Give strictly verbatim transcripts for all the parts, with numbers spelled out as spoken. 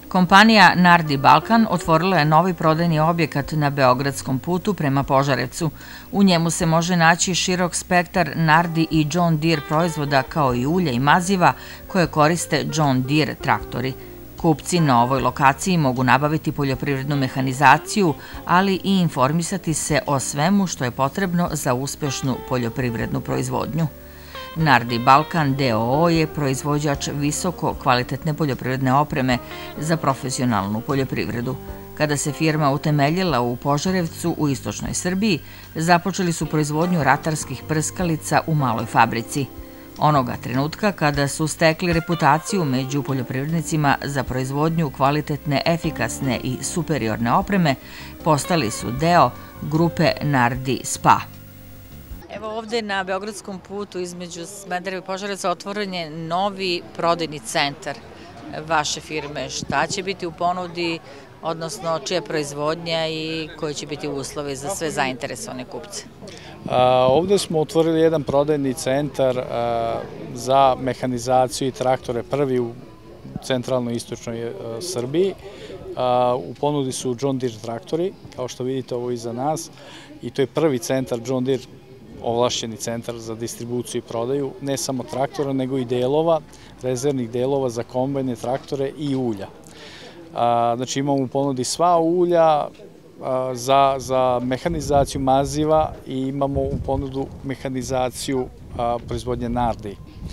Kompanija Nardi Balkan otvorila je novi prodajni objekat na Beogradskom putu prema Požarevcu. U njemu se može naći širok spektar Nardi i John Deere proizvoda kao i ulja i maziva koje koriste John Deere traktori. Kupci na ovoj lokaciji mogu nabaviti poljoprivrednu mehanizaciju, ali i informisati se o svemu što je potrebno za uspešnu poljoprivrednu proizvodnju. Nardi Balkan d o o je proizvođač visoko kvalitetne poljoprivredne opreme za profesionalnu poljoprivredu. Kada se firma utemeljila u Požarevcu u istočnoj Srbiji, započeli su proizvodnju ratarskih prskalica u maloj fabrici. Onoga trenutka kada su stekli reputaciju među poljoprivrednicima za proizvodnju kvalitetne, efikasne i superiorne opreme, postali su deo grupe Nardi S P A. Evo ovde na Beogradskom putu između Smedereva i Požarevca otvoren je novi prodajni centar vaše firme. Šta će biti u ponudi, odnosno čija proizvodnja i koji će biti uslovi za sve zainteresovane kupce? Ovde smo otvorili jedan prodajni centar za mehanizaciju i traktore, prvi u centralnoj i istočnoj Srbiji. U ponudi su John Deere traktori, kao što vidite ovo iza nas, i to je prvi centar John Deere, ovlašćeni centar za distribuciju i prodaju, ne samo traktora, nego i delova, rezervnih delova za kombajne traktore i ulja. Znači imamo u ponudi sva ulja za mehanizaciju maziva i imamo u ponudu mehanizaciju proizvodnje Nardi.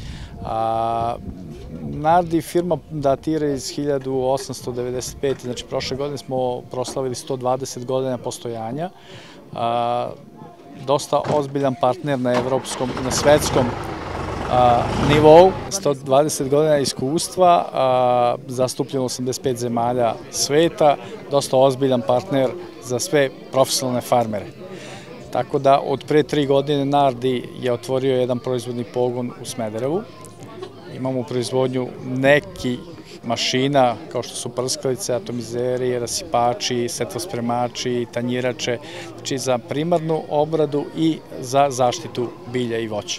Nardi firma datira iz hiljadu osamsto devedeset pete. Znači prošle godine smo proslavili sto dvadeset godina postojanja. Dosta ozbiljan partner na evropskom i na svetskom nivou, sto dvadeset godina iskustva, zastupljeno osamdeset pet zemalja sveta, dosta ozbiljan partner za sve profesionalne farmere. Tako da od pre tri godine Nardi je otvorio jedan proizvodni pogon u Smederevu. Imamo proizvodnju nekih mašina kao što su prskalice, atomizeri, rasipači, setvospremači, tanjirače, znači za primarnu obradu i za zaštitu bilja i voća.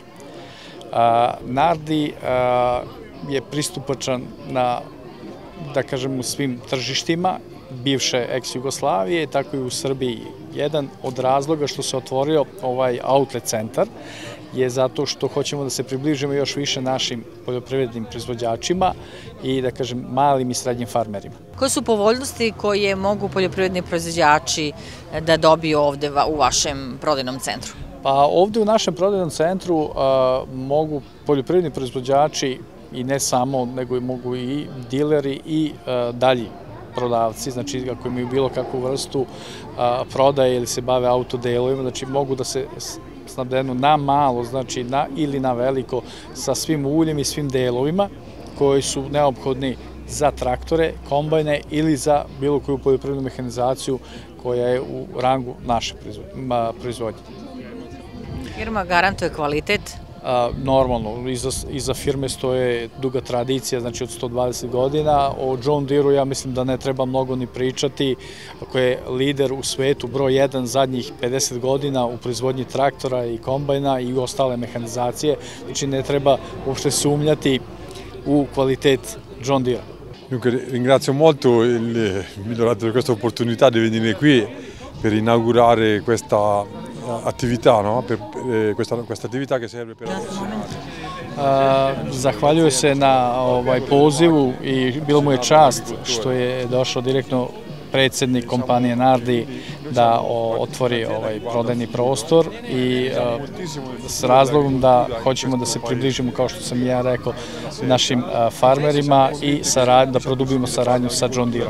Nardi je pristupačan na, da kažem, u svim tržištima bivše ex-Jugoslavije, tako i u Srbiji. Jedan od razloga što se otvorio ovaj outlet centar je zato što hoćemo da se približimo još više našim poljoprivrednim proizvođačima i, da kažem, malim i srednjim farmerima. Koje su povoljnosti koje mogu poljoprivredni proizvođači da dobiju ovde u vašem prodajnom centru? Pa ovde u našem prodajnom centru mogu poljoprivredni proizvođači i ne samo, nego mogu i dileri i dalji prodavci, znači ako imaju bilo kakvu vrstu prodaje ili se bave autodelovima, znači mogu da se snabdenu na malo, znači na ili na veliko sa svim uljem i svim delovima koji su neophodni za traktore, kombajne ili za bilo koju poljoprivrednu mehanizaciju koja je u rangu naše proizvodnje. Firma garantuje kvalitet? Normalno, iza firme stoje duga tradicija, znači od sto dvadeset godina. O John Deere-u ja mislim da ne treba mnogo ni pričati, ako je lider u svetu broj jedan zadnjih pedeset godina u proizvodnji traktora i kombajna i ostale mehanizacije, znači ne treba uopšte sumnjati u kvalitet John Deere-a. Dunque ringrazio molto il migliorato per questa opportunità di venire qui per inaugurare questa attività, no? Per, eh, questa, questa attività che serve per... Zahvaljujem se na ovaj pozivu i bilo mu je čast što je došao direktno predsjednik kompanije Nardi da otvori ovaj prodajni prostor i s razlogom da hoćemo da se približimo, kao što sam ja rekao, našim farmerima i da produbimo saradnju sa John Deere-om.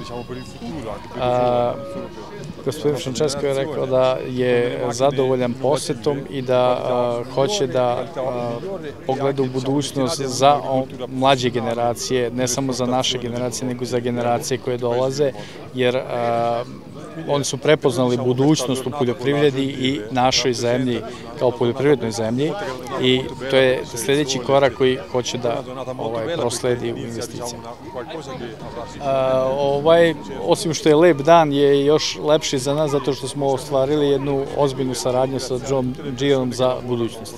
Gospodin Francesco je rekao da je zadovoljan posetom i da hoće da pogleda u budućnost za mlađe generacije, ne samo za naše generacije, nego i za generacije koje dolaze, jer oni su prepoznali budućnost u poljoprivredi i našoj zemlji kao poljoprivrednoj zemlji i to je sljedeći korak koji hoće da prosledi u investicijama. Osim što je lep dan, je još lepši za nas zato što smo ostvarili jednu ozbiljnu saradnju sa John Deere-om za budućnost.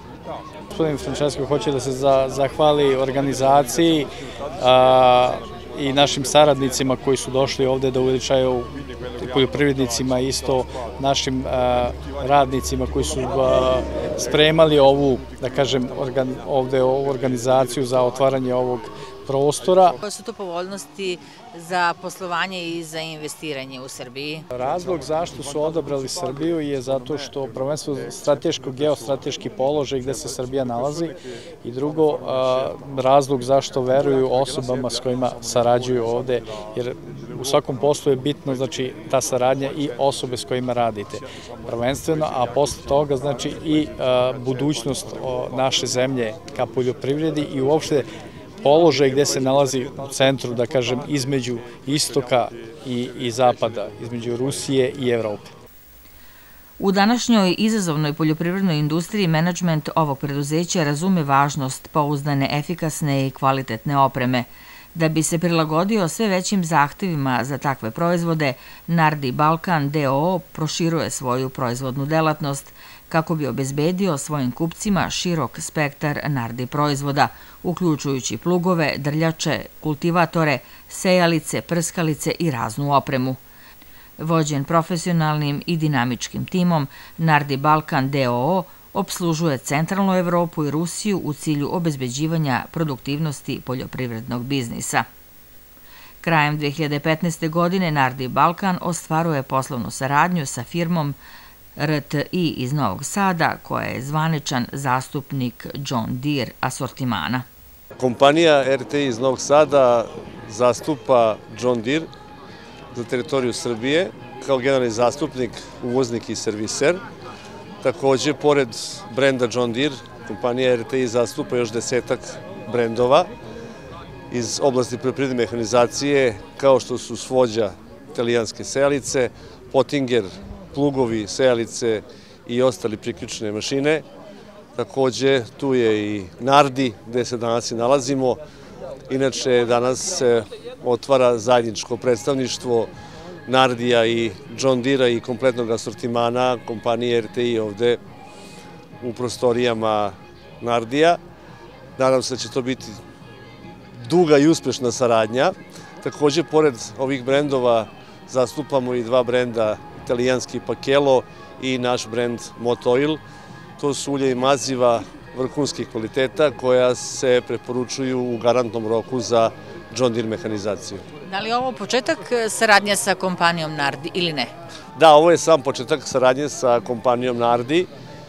Gospodin Francesco hoće da se zahvali organizaciji i našim saradnicima koji su došli ovde da uveličaju poljoprivrednicima, isto našim radnicima koji su spremali ovu, da kažem, ovde ovu organizaciju za otvaranje ovog prostora. Koje su to povoljnosti za poslovanje i za investiranje u Srbiji? Razlog zašto su odabrali Srbiju je zato što prvenstveno strateško, geostrateški položaj gde se Srbija nalazi i drugo razlog zašto veruju osobama s kojima sarađuju ovde, jer u svakom poslu je bitno znači ta saradnja i osobe s kojima radite prvenstveno, a posle toga znači i budućnost naše zemlje ka poljoprivredi i uopšte položaj gde se nalazi u centru, da kažem, između istoka i, i zapada, između Rusije i Evrope. U današnjoj izazovnoj poljoprivrednoj industriji menadžment ovog preduzeća razume važnost pouzdane, efikasne i kvalitetne opreme. Da bi se prilagodio sve većim zahtevima za takve proizvode, Nardi Balkan d o o proširuje svoju proizvodnu delatnost kako bi obezbedio svojim kupcima širok spektar Nardi proizvoda, uključujući plugove, drljače, kultivatore, sejalice, prskalice i raznu opremu. Vođen profesionalnim i dinamičkim timom, Nardi Balkan d o o opslužuje centralnu Evropu i Rusiju u cilju obezbeđivanja produktivnosti poljoprivrednog biznisa. Krajem dve hiljade petnaeste. godine Nardi Balkan ostvaruje poslovnu saradnju sa firmom R T I iz Novog Sada, koja je zvaničan zastupnik John Deere asortimana. Kompanija R T I iz Novog Sada zastupa John Deere za teritoriju Srbije kao generalni zastupnik, uvoznik i serviser. Takođe, pored brenda John Deere, kompanija R T I zastupa još desetak brendova iz oblasti poljoprivredne mehanizacije, kao što su Svođa, italijanske sejalice, Pottinger, plugovi, sejalice i ostali priključne mašine. Takođe, tu je i Nardi, gde se danas i nalazimo. Inače, danas se otvara zajedničko predstavništvo Nardija i John Deere-a i kompletnog asortimana kompanije R T I ovde u prostorijama Nardija. Nadam se da će to biti duga i uspešna saradnja. Takođe, pored ovih brendova zastupamo i dva brenda, italijanski Pakelo i naš brend Motoil. To su ulje i maziva vrhunskih kvaliteta koja se preporučuju u garantnom roku za John Deere mehanizaciju. Da li je ovo početak saradnje sa kompanijom Nardi ili ne? Da, ovo je sam početak saradnje sa kompanijom Nardi,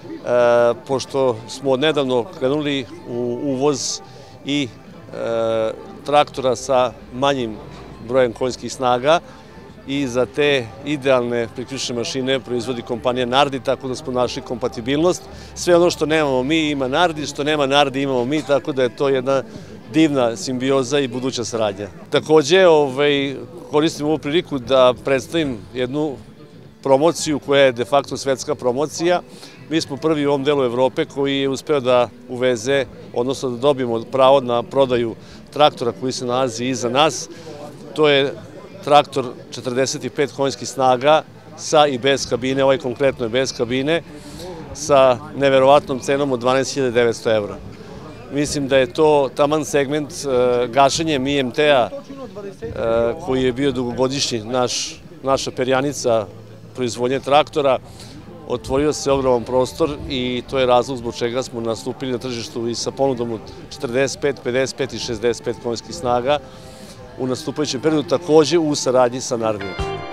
pošto smo odnedavno krenuli u uvoz i traktora sa manjim brojem konjskih snaga i za te idealne priključne mašine proizvodi kompanija Nardi, tako da smo našli kompatibilnost. Sve ono što nemamo mi ima Nardi, što nema Nardi imamo mi, tako da je to jedna divna simbioza i buduća saradnja. Takođe, koristim ovu priliku da predstavim jednu promociju koja je de facto svetska promocija. Mi smo prvi u ovom delu Evrope koji je uspeo da uveze, odnosno da dobijemo pravo na prodaju traktora koji se nalazi iza nas. To je traktor četrdeset pet konjskih snaga sa i bez kabine, ovaj konkretno je bez kabine, sa neverovatnom cenom od dvanaest hiljada devetsto evra. Mislim da je to taman segment gašenjem I M T-a koji je bio dugogodišnji naša perjanica proizvodnje traktora. Otvorio se ogroman prostor i to je razlog zbog čega smo nastupili na tržištu i sa ponudom od četrdeset pet, pedeset pet i šezdeset pet konjskih snaga u nastupajućem periodu, takođe u saradnji sa Nardijom.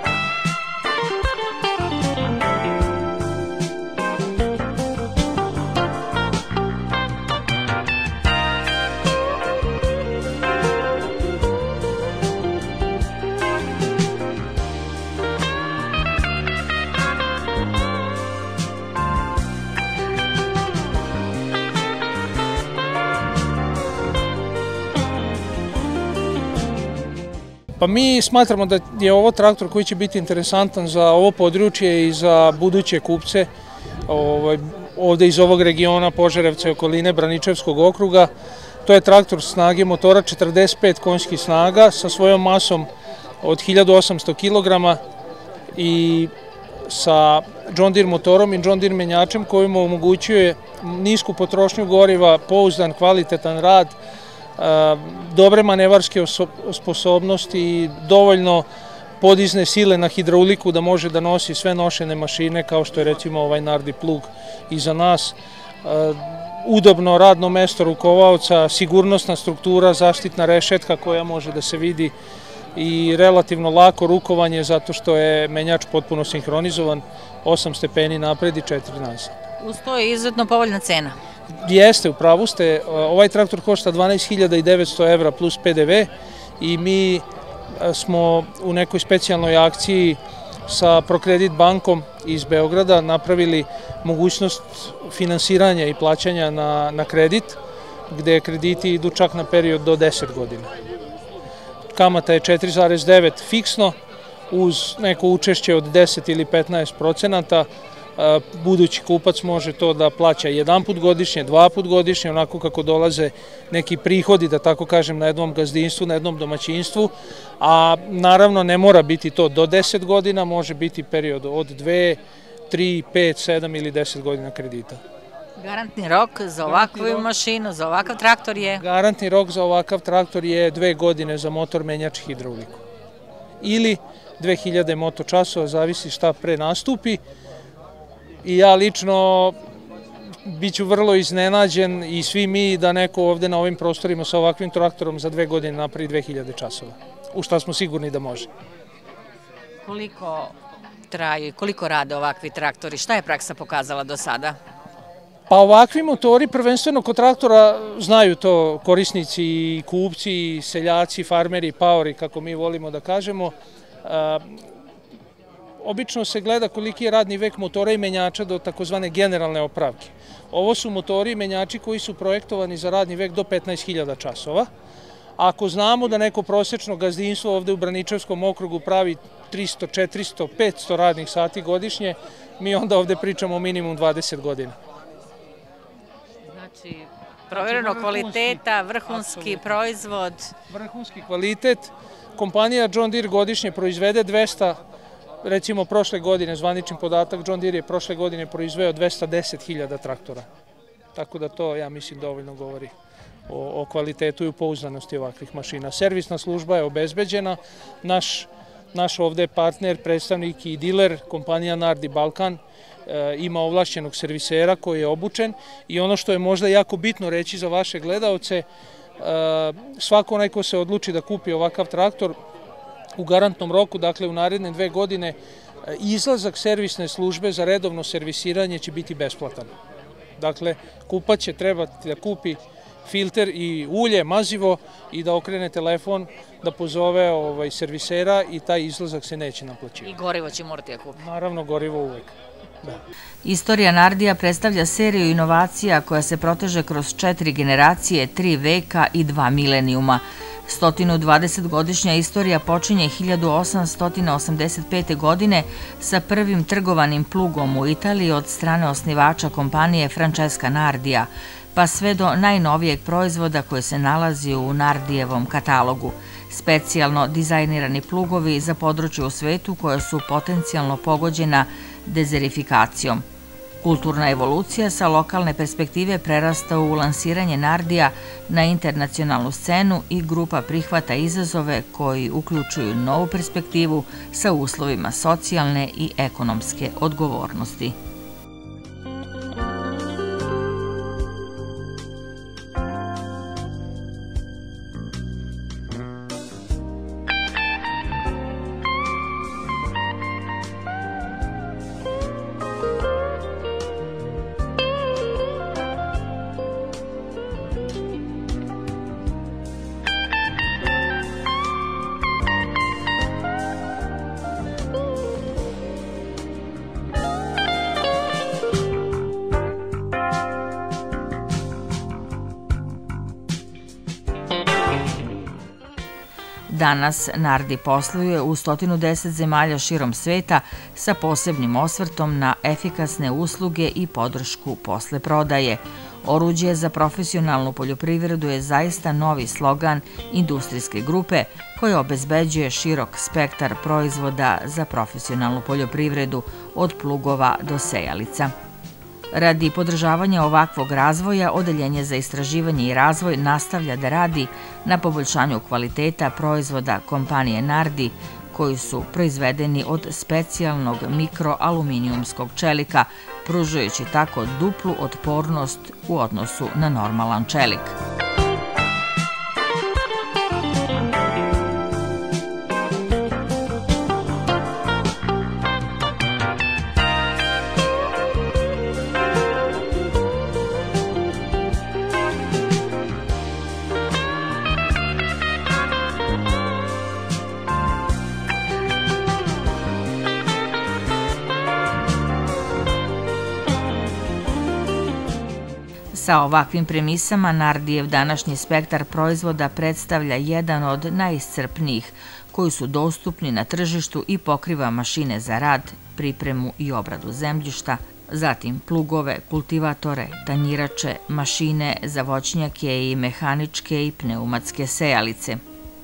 Pa mi smatramo da je ovo traktor koji će biti interesantan za ovo područje i za buduće kupce ovde iz ovog regiona, Požarevca i okoline, Braničevskog okruga. To je traktor snage motora četrdeset pet konjskih snaga sa svojom masom od hiljadu osamsto kilograma i sa John Deere motorom i John Deere menjačem koji mu omogućuje nisku potrošnju goriva, pouzdan, kvalitetan rad, dobre manevarske sposobnosti i dovoljno podizne sile na hidrauliku da može da nosi sve nošene mašine kao što je recimo ovaj Nardi plug iza nas. Udobno radno mesto rukovaoca, sigurnosna struktura, zaštitna rešetka koja može da se vidi i relativno lako rukovanje zato što je menjač potpuno sinhronizovan, osam stepeni napred i četiri nazad. Uz to je izuzetno povoljna cena. Jeste, u pravu ste. Ovaj traktor košta dvanaest hiljada devetsto evra plus P D V i mi smo u nekoj specijalnoj akciji sa Prokredit bankom iz Beograda napravili mogućnost finansiranja i plaćanja na, na kredit, gde krediti idu čak na period do deset godina. Kamata je četiri zarez devet fiksno, uz neko učešće od deset ili petnaest procenata. Budući kupac može to da plaća jedan put godišnje, dva put godišnje, onako kako dolaze neki prihodi, da tako kažem, na jednom gazdinstvu, na jednom domaćinstvu, a naravno ne mora biti to do deset godina, može biti period od dve, tri, pet, sedam ili deset godina kredita. Garantni rok za ovakvu mašinu, za ovakav traktor je? Garantni rok za ovakav traktor je dve godine za motor, menjač i hidrauliku. Ili dve hiljade moto časova, zavisi šta pre nastupi. I ja lično biću vrlo iznenađen i svi mi da neko ovde na ovim prostorima sa ovakvim traktorom za dve godine napravi dve hiljade časova, u šta smo sigurni da može. Koliko traju i koliko rade ovakvi traktori? Šta je praksa pokazala do sada? Pa ovakvi motori, prvenstveno kod traktora, znaju to korisnici i kupci, i seljaci, farmeri, paori, kako mi volimo da kažemo. Obično se gleda koliki je radni vek motora i menjača do takozvane generalne opravke. Ovo su motori i menjači koji su projektovani za radni vek do petnaest hiljada časova. Ako znamo da neko prosečno gazdinstvo ovde u Braničevskom okrugu pravi tristo, četiristo, petsto radnih sati godišnje, mi onda ovde pričamo o minimum dvadeset godina. Znači, provjereno kvaliteta, vrhunski proizvod. Vrhunski kvalitet. Kompanija John Deere godišnje proizvede dvesta, recimo prošle godine, zvanični podatak, John Deere je prošle godine proizveo dvesta deset hiljada traktora. Tako da to, ja mislim, dovoljno govori o, o kvalitetu i upouzdanosti ovakvih mašina. Servisna služba je obezbeđena. Naš, naš ovde partner, predstavnik i diler, kompanija Nardi Balkan, e, ima ovlašćenog servisera koji je obučen i ono što je možda jako bitno reći za vaše gledaoce, e, svako onaj ko se odluči da kupi ovakav traktor, u garantnom roku, dakle u naredne dve godine, izlazak servisne službe za redovno servisiranje će biti besplatan. Dakle, kupac će trebati da kupi filter i ulje, mazivo i da okrene telefon, da pozove ovaj, servisera i taj izlazak se neće naplaćivati. I gorivo će morati da kupi. Naravno, gorivo uvek. Da. Istorija Nardija predstavlja seriju inovacija koja se proteže kroz četiri generacije, tri veka i dva milenijuma. sto dvadesetogodišnja istorija počinje hiljadu osamsto osamdeset pete. godine sa prvim trgovanim plugom u Italiji od strane osnivača kompanije Francesca Nardija, pa sve do najnovijeg proizvoda koji se nalazi u Nardijevom katalogu. Specijalno dizajnirani plugovi za područje u svetu koja su potencijalno pogođena dezerifikacijom. Kulturna evolucija sa lokalne perspektive prerasta u lansiranje Nardija na internacionalnu scenu i grupa prihvata izazove koji uključuju novu perspektivu sa uslovima socijalne i ekonomske odgovornosti. Danas Nardi posluje u sto deset zemalja širom sveta sa posebnim osvrtom na efikasne usluge i podršku posle prodaje. Oruđe za profesionalnu poljoprivredu je zaista novi slogan industrijske grupe koja obezbeđuje širok spektar proizvoda za profesionalnu poljoprivredu od plugova do sejalica. Radi podržavanja ovakvog razvoja, Odeljenje za istraživanje i razvoj nastavlja da radi na poboljšanju kvaliteta proizvoda kompanije Nardi, koji su proizvedeni od specijalnog mikroaluminijumskog čelika, pružajući tako duplu otpornost u odnosu na normalan čelik. Sa ovakvim premisama Nardijev današnji spektar proizvoda predstavlja jedan od najiscrpnijih koji su dostupni na tržištu i pokriva mašine za rad, pripremu i obradu zemljišta, zatim plugove, kultivatore, tanjirače, mašine za voćnjake i mehaničke i pneumatske sejalice.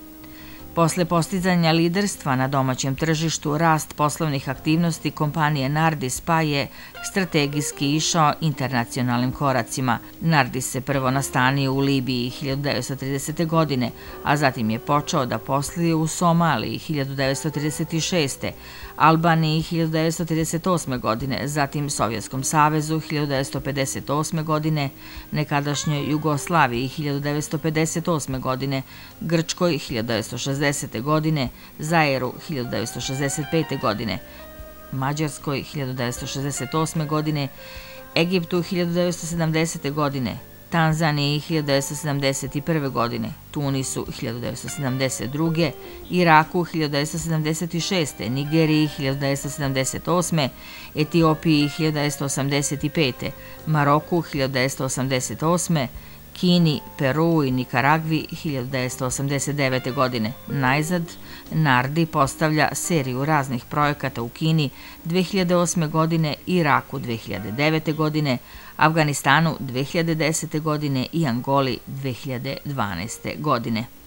Posle postizanja liderstva na domaćem tržištu, rast poslovnih aktivnosti kompanije Nardi Spa je strategijski išao internacionalnim koracima. Nardi se prvo nastanio u Libiji hiljadu devetsto tridesete. godine, a zatim je počeo da posluje u Somaliji hiljadu devetsto trideset šeste. Albaniji hiljadu devetsto trideset osme. godine, zatim Sovjetskom savezu hiljadu devetsto pedeset osme. godine, nekadašnjoj Jugoslaviji hiljadu devetsto pedeset osme. godine, Grčkoj hiljadu devetsto šezdesete. godine, Zairu hiljadu devetsto šezdeset pete. godine, Mađarskoj hiljadu devetsto šezdeset osme. godine, Egiptu hiljadu devetsto sedamdesete. godine, Tanzaniji hiljadu devetsto sedamdeset prve. godine, Tunisu hiljadu devetsto sedamdeset druge. Iraku hiljadu devetsto sedamdeset šeste. Nigeriji hiljadu devetsto sedamdeset osme. Etiopiji hiljadu devetsto osamdeset pete. Maroku hiljadu devetsto osamdeset osme. Kini, Peru i Nikaragvi hiljadu devetsto osamdeset devete. godine. Najzad, Nardi postavlja seriju raznih projekata u Kini dve hiljade osme. godine, Iraku dve hiljade devete. godine, Afganistanu dve hiljade desete. godine i Angoli dve hiljade dvanaeste. godine.